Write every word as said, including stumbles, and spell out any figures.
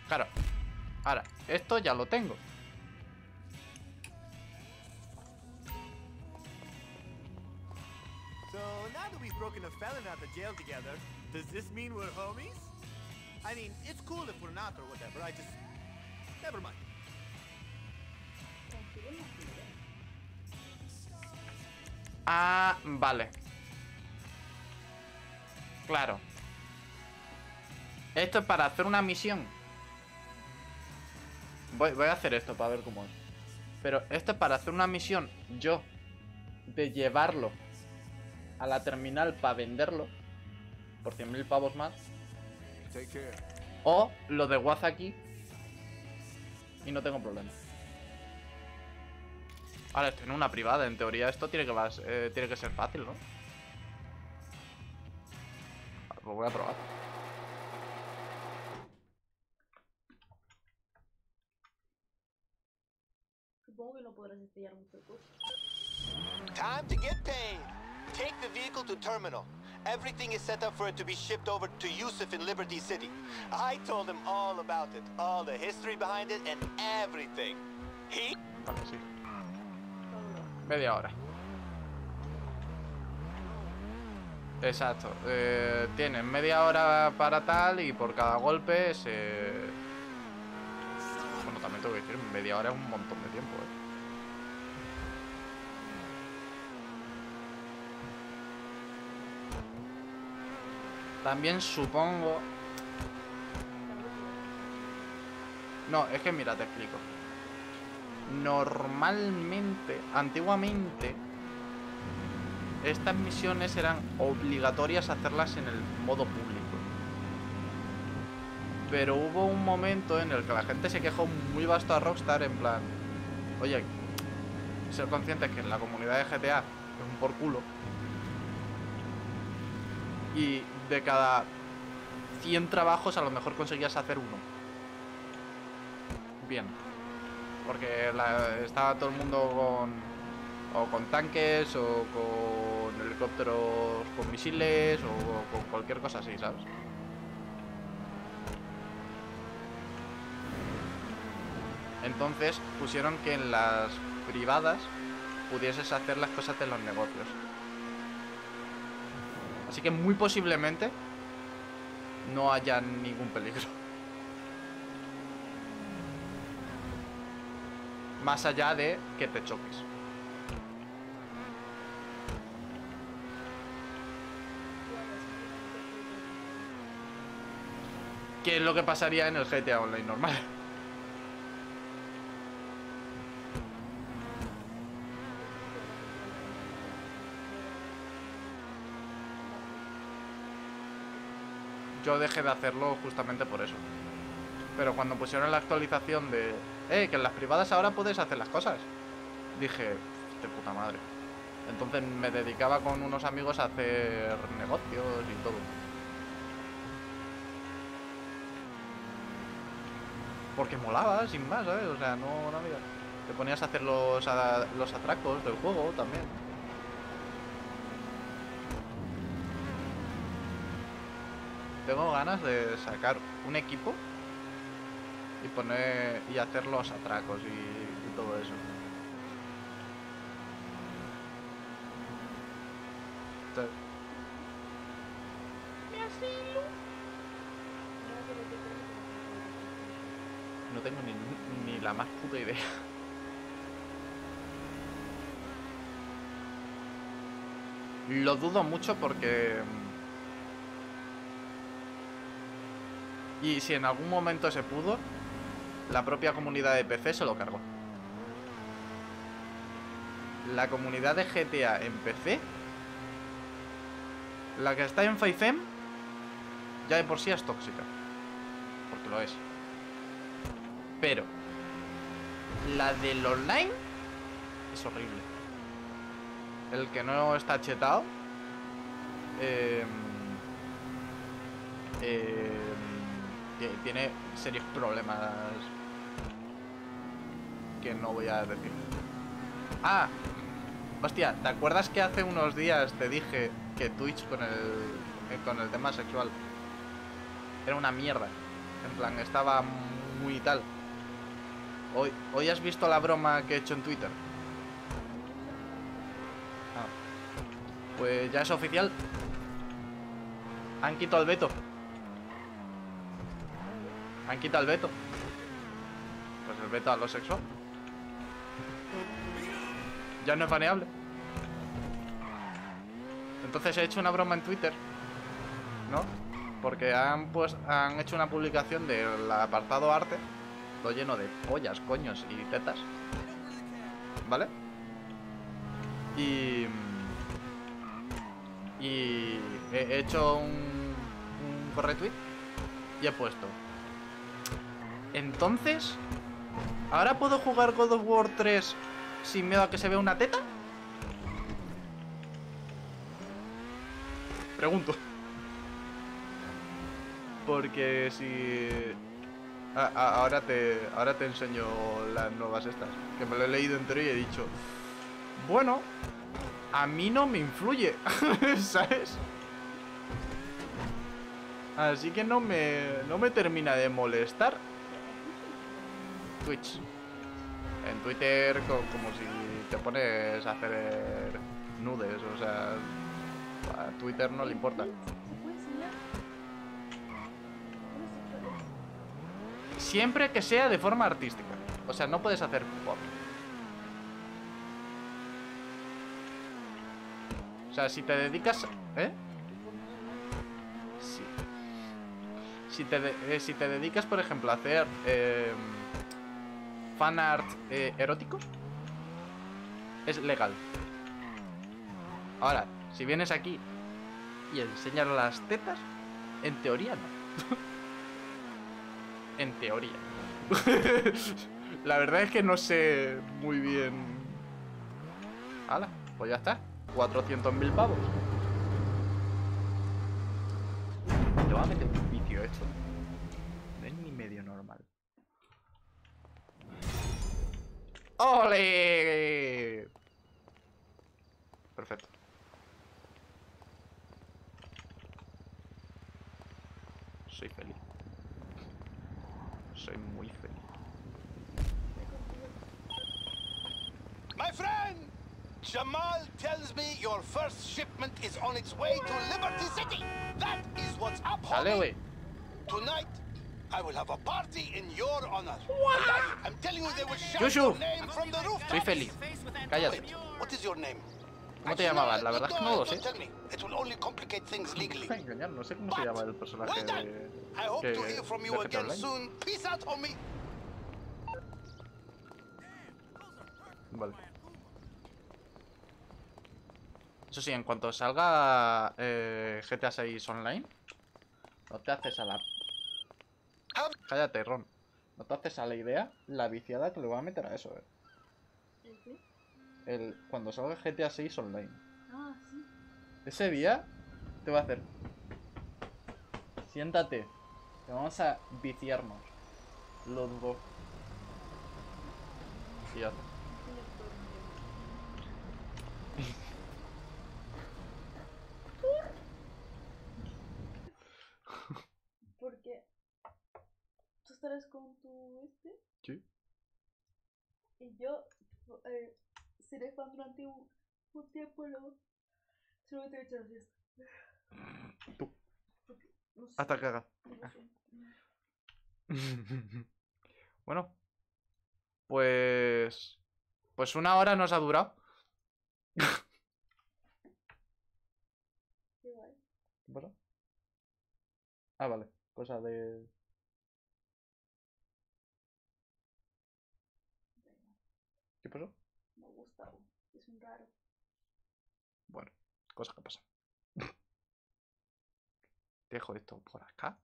Claro. Ahora, esto ya lo tengo. So now that we've broken a felon out of jail together, does this mean we're homies? I mean, it's cool if we're not or whatever. I just never mind. Ah, vale. Claro. Esto es para hacer una misión. Voy, voy a hacer esto para ver cómo es. Pero esto es para hacer una misión. Yo. De llevarlo a la terminal para venderlo. Por cien mil pavos más. O lo de Waza aquí. Y no tengo problema. Ahora estoy en una privada. En teoría esto tiene que, vas, eh, tiene que ser fácil, ¿no? Pues voy a probar. Supongo que no podrás estrellar mucho el coche. Time to get paid. Take the vehicle to terminal. Everything is set up for it to be shipped over to Yusuf in Liberty City. I told him all about it, all the history behind it and everything. He... Vale, sí. Media hora. Exacto. Eh, tienen media hora para tal y por cada golpe se... Bueno, también tengo que decir, media hora es un montón de tiempo, ¿eh? También supongo... No, es que mira, te explico. Normalmente, antiguamente, estas misiones eran obligatorias hacerlas en el modo público. Pero hubo un momento en el que la gente se quejó muy vasto a Rockstar en plan... Oye, ser conscientes que en la comunidad de G T A es un por culo. Y de cada cien trabajos a lo mejor conseguías hacer uno. Bien. Porque la, estaba todo el mundo con... O con tanques, o con helicópteros con misiles, o con cualquier cosa así, ¿sabes? Entonces pusieron que en las privadas pudieses hacer las cosas de los negocios. Así que muy posiblemente no haya ningún peligro. Más allá de que te choques. ¿Qué es lo que pasaría en el G T A Online normal? Yo dejé de hacerlo justamente por eso. Pero cuando pusieron la actualización de... Eh, que en las privadas ahora puedes hacer las cosas, dije, de puta madre. Entonces me dedicaba con unos amigos a hacer negocios y todo. Porque molaba, sin más, ¿sabes? O sea, no, no había... Te ponías a hacer los, a, los atracos del juego también. Tengo ganas de sacar un equipo y poner y hacer los atracos y, y todo eso. Entonces, no tengo ni, ni la más puta idea. Lo dudo mucho porque... Y si en algún momento se pudo, la propia comunidad de P C se lo cargó. La comunidad de G T A en P C, la que está en cinco M, ya de por sí es tóxica. Porque lo es. Pero la del online es horrible. El que no está chetado eh, eh, tiene serios problemas que no voy a decir. Ah, hostia, ¿te acuerdas que hace unos días te dije que Twitch con el con el tema sexual era una mierda? En plan, estaba muy tal. Hoy, hoy has visto la broma que he hecho en Twitter. Ah. Pues ya es oficial. Han quitado el veto. Han quitado el veto. Pues el veto a lo sexual. Ya no es baneable. Entonces he hecho una broma en Twitter, ¿no? Porque han, pues, han hecho una publicación del apartado arte, lo lleno de pollas, coños y tetas, ¿vale? Y... Y he hecho un, un corretweet y he puesto: entonces, ¿ahora puedo jugar God of War tres sin miedo a que se vea una teta? Pregunto. Porque si... A, a, ahora te ahora te enseño las nuevas estas, que me lo he leído entero y he dicho, bueno, a mí no me influye, ¿sabes? Así que no me, no me termina de molestar. Twitch. En Twitter, co como si te pones a hacer nudes, o sea, a Twitter no le importa. ¿Se puede enseñar? Siempre que sea de forma artística. O sea, no puedes hacer pop. O sea, si te dedicas... ¿Eh? Sí. Si te, de... eh, si te dedicas, por ejemplo, a hacer... Eh... fan art eh, eróticos, es legal. Ahora, si vienes aquí y enseñas las tetas, en teoría no. En teoría. La verdad es que no sé muy bien. Hala, pues ya está. cuatrocientos mil pavos. Le voy a meter un vicio esto. No es ni medio normal. ¡Ole! Perfecto. Soy feliz. Soy muy feliz. My friend! Jamal tells me your first shipment is on its way to Liberty City. That is what's up, Dale, homie. güey. Tonight, I will have a party in your honor. And I, I'm telling you, they will shout Yushu. your name from the rooftop. Soy feliz. Cállate. Wait, what is your name? ¿Cómo te llamabas? La verdad es que no lo sé. Don't tell me. It will only complicate things legally. Voy a engañar, no sé cómo se llama el personaje Well done. de... I hope que- to hear from you de G T A again Online. soon. Peace out, homie. Vale. Eso sí, en cuanto salga eh, G T A seis Online, no te haces a la... Cállate, Ron. No te haces a la idea la viciada que le voy a meter a eso, eh. ¿El qué? El, cuando salga G T A seis Online. Ah, sí. Ese día te va a hacer... Siéntate. Que vamos a viciarnos. Los dos. Y ya está. Estoy atormentado. Porque tú estarás con tu este Sí. y yo eh, seré fan durante un, un tiempo, luego solamente voy a echar la fiesta. Tú. Porque, no sé, Hasta que haga. no lo sé. Bueno. Pues... Pues una hora nos ha durado. Qué guay. ¿Qué pasa? Ah, vale. Cosa de... ¿Qué pasó? Me gusta, es un raro. Bueno, cosas que pasan. Dejo esto por acá.